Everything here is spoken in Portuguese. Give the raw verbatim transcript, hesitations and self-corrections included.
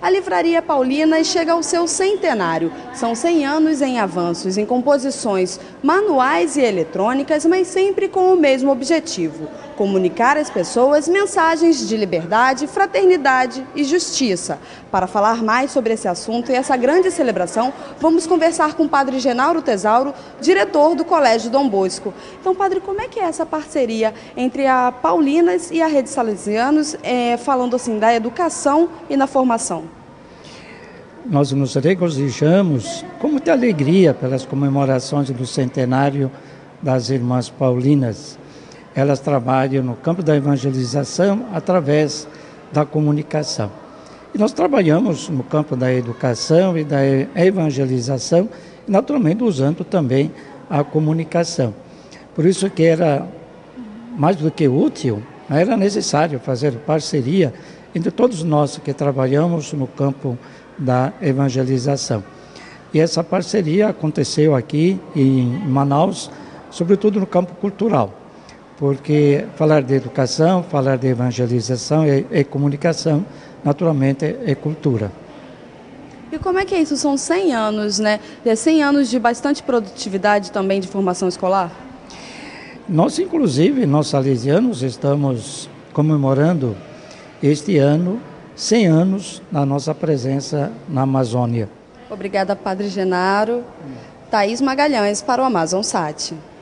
a Livraria Paulinas chega ao seu centenário. São cem anos em avanços, em composições manuais e eletrônicas, mas sempre com o mesmo objetivo: comunicar às pessoas mensagens de liberdade, fraternidade e justiça. Para falar mais sobre esse assunto e essa grande celebração, vamos conversar com o padre Genauro Tesauro, diretor do Colégio Dom Bosco. Então, padre, como é que é essa parceria entre a Paulinas e a Rede Salesianos, é, falando assim da educação e na formação? Nós nos regozijamos com muita alegria pelas comemorações do centenário das Irmãs Paulinas. Elas trabalham no campo da evangelização através da comunicação. E nós trabalhamos no campo da educação e da evangelização, naturalmente usando também a comunicação. Por isso que era mais do que útil, era necessário fazer parceria entre todos nós que trabalhamos no campo da evangelização. E essa parceria aconteceu aqui em Manaus, sobretudo no campo cultural, porque falar de educação, falar de evangelização é, é comunicação, naturalmente é, é cultura. E como é que é isso? São cem anos, né? É cem anos de bastante produtividade também de formação escolar? Nós, inclusive, nós salesianos, estamos comemorando este ano cem anos na nossa presença na Amazônia. Obrigada, padre Genaro. Thaís Magalhães para o Amazon Sat.